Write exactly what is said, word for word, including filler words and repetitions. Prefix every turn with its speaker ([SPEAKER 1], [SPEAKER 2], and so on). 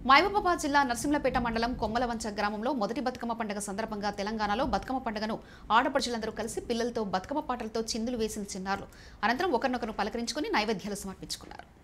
[SPEAKER 1] మహబూబాబాద్ జిల్లా నర్సింహులపేట మండలం కొమ్మలవంచ గ్రామంలో మొదటి బతుకమ్మ పండుగ సందర్భంగా తెలంగాణలో బతుకమ్మ పండుగను ఆడపడుచులందరూ కలిసి పిల్లలతో బతుకమ్మ పాటలతో చిందులు వేసిన చిన్నారులు అనంతరం ఒకరినొకరు పలకరించుకుని నైవేద్యాలు సమర్పించుకున్నారు.